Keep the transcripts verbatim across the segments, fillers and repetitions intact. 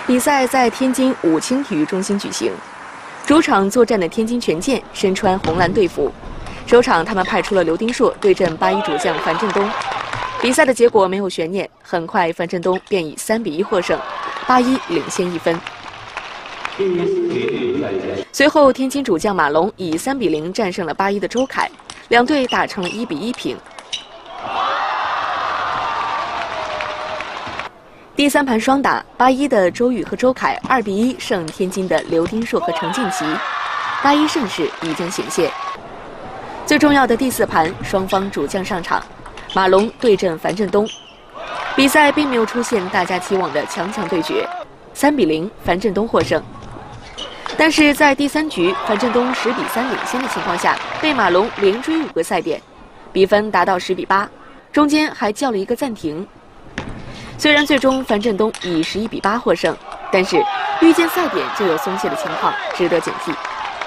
比赛在天津武清体育中心举行，主场作战的天津权健身穿红蓝队服。首场他们派出了刘丁硕对阵八一主将樊振东，比赛的结果没有悬念，很快樊振东便以三比一获胜，八一领先一分。随后，天津主将马龙以三比零战胜了八一的周凯，两队打成了一比一平。第三盘双打，八一的周宇和周凯二比一胜天津的刘丁硕和程进奇，八一胜势已经显现。最重要的第四盘，双方主将上场，马龙对阵樊振东，比赛并没有出现大家期望的强强对决，三比零樊振东获胜。但是在第三局，樊振东十比三领先的情况下，被马龙连追五个赛点，比分达到十比八，中间还叫了一个暂停。虽然最终樊振东以十一比八获胜，但是遇见赛点就有松懈的情况，值得警惕。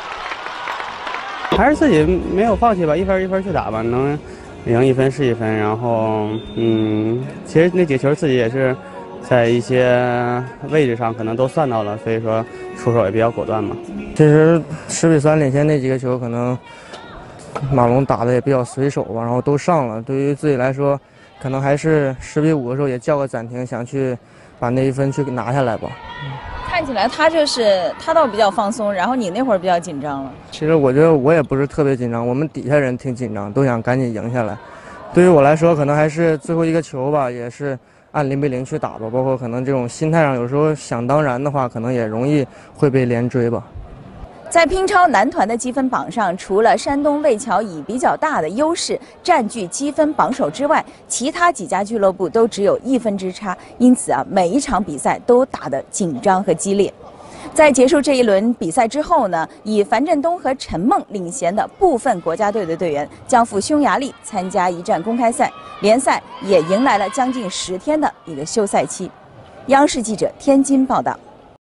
还是自己没有放弃吧，一分一分去打吧，能赢一分是一分。然后，嗯，其实那几个球自己也是在一些位置上可能都算到了，所以说出手也比较果断嘛。 其实十比三领先那几个球，可能马龙打的也比较随手吧，然后都上了。对于自己来说，可能还是十比五的时候也叫个暂停，想去把那一分去拿下来吧。 看起来他就是他倒比较放松，然后你那会儿比较紧张了。 其实我觉得我也不是特别紧张，我们底下人挺紧张，都想赶紧赢下来。对于我来说，可能还是最后一个球吧，也是按零比零去打吧。包括可能这种心态上，有时候想当然的话，可能也容易会被连追吧。 在乒超男团的积分榜上，除了山东魏桥以比较大的优势占据积分榜首之外，其他几家俱乐部都只有一分之差，因此啊，每一场比赛都打得紧张和激烈。在结束这一轮比赛之后呢，以樊振东和陈梦领衔的部分国家队的队员将赴匈牙利参加一站公开赛，联赛也迎来了将近十天的一个休赛期。央视记者天津报道。